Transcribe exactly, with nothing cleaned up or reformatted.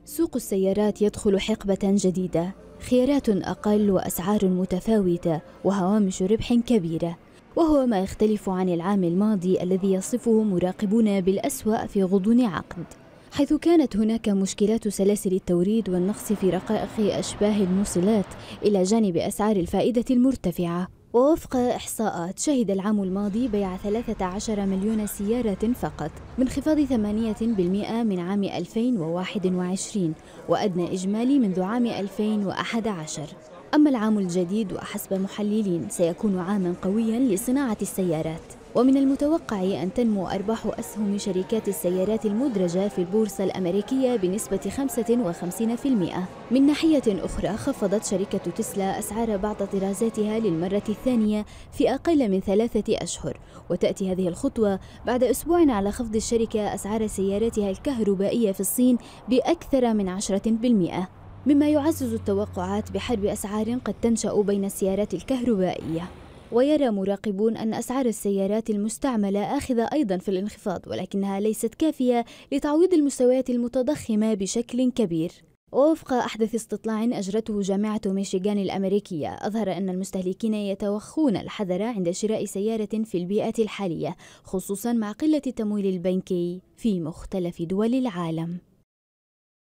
سوق السيارات يدخل حقبة جديدة، خيارات أقل وأسعار متفاوتة وهوامش ربح كبيرة، وهو ما يختلف عن العام الماضي الذي يصفه مراقبون بالأسوأ في غضون عقد، حيث كانت هناك مشكلات سلاسل التوريد والنقص في رقائق أشباه الموصلات إلى جانب أسعار الفائدة المرتفعة. ووفق إحصاءات شهد العام الماضي بيع ثلاثة عشر مليون سيارة فقط، بانخفاض ثمانية بالمئة من عام ألفين وواحد وعشرين وأدنى إجمالي منذ عام ألفين وأحد عشر. أما العام الجديد وحسب محللين سيكون عاما قويا لصناعة السيارات، ومن المتوقع أن تنمو أرباح أسهم شركات السيارات المدرجة في البورصة الأمريكية بنسبة خمسة وخمسين بالمئة. من ناحية أخرى، خفضت شركة تسلا أسعار بعض طرازاتها للمرة الثانية في أقل من ثلاثة أشهر، وتأتي هذه الخطوة بعد أسبوع على خفض الشركة أسعار سياراتها الكهربائية في الصين بأكثر من عشرة بالمئة، مما يعزز التوقعات بحرب أسعار قد تنشأ بين السيارات الكهربائية. ويرى مراقبون أن أسعار السيارات المستعملة آخذة أيضا في الانخفاض، ولكنها ليست كافية لتعويض المستويات المتضخمة بشكل كبير. ووفق أحدث استطلاع أجرته جامعة ميشيغان الأمريكية، أظهر أن المستهلكين يتوخون الحذر عند شراء سيارة في البيئة الحالية، خصوصا مع قلة التمويل البنكي في مختلف دول العالم.